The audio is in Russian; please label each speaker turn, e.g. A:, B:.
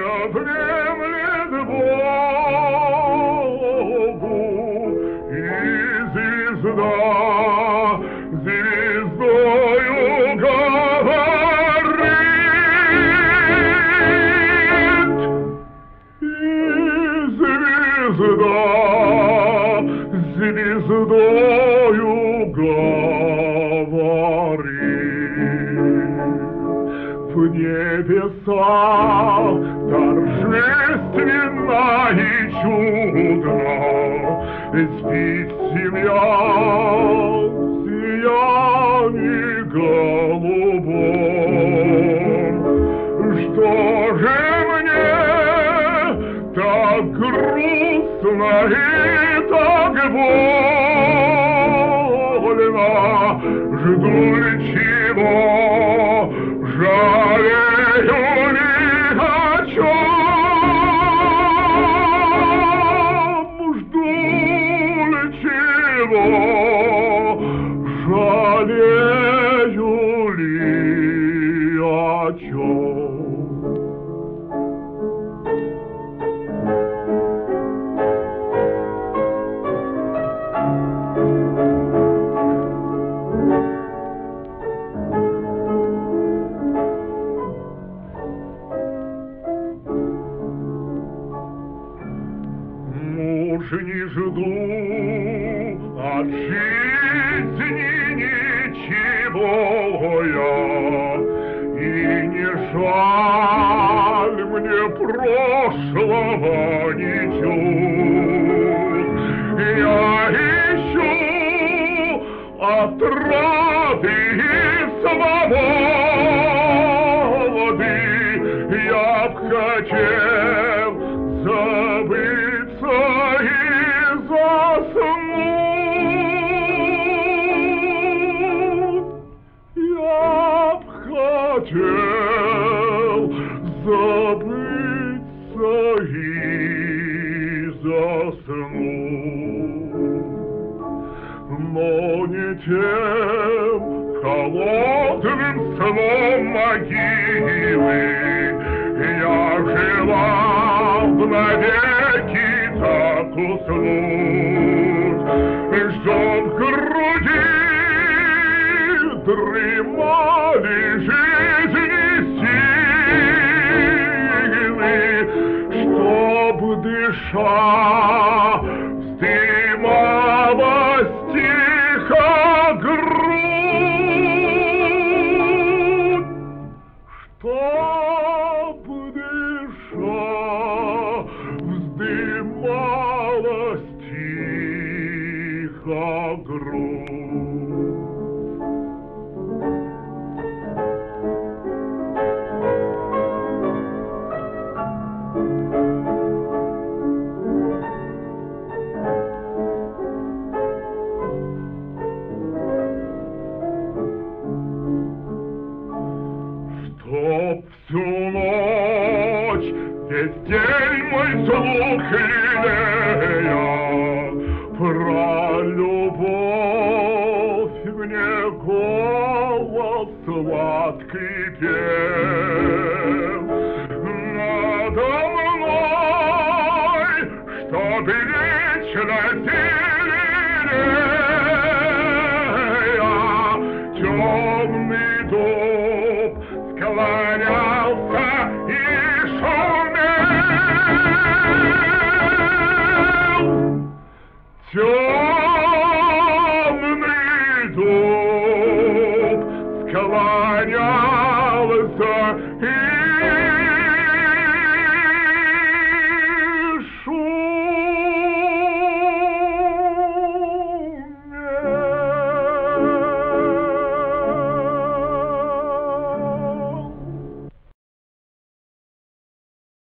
A: внемлет Богу, и звезда звездою говорит, и звезда звездою говорит. В небесах торжественно и чудно спит семья в сиянии голубом. Что же мне так грустно и так больно? Жду ли чего? Жалею ли о чем? Жду ли чего? Жалею ли о чем? Уж не жду от жизни ничего я, и не жаль мне прошлого ничуть. Я ищу отрады и свободы, я б хотел забыться и заснуть. Я б хотел забыться и заснуть, но не тем холодным сном могилы я желал навеки так уснуть, чтоб в груди дремали жизни силы, чтоб дыша вздымалась тихо грудь, чтоб дыша вздымалась тихо грудь. Чтоб всю ночь весь день мой слух лелея про любовь мне голос сладкий пел. Надо мной, чтоб вечно зеленеть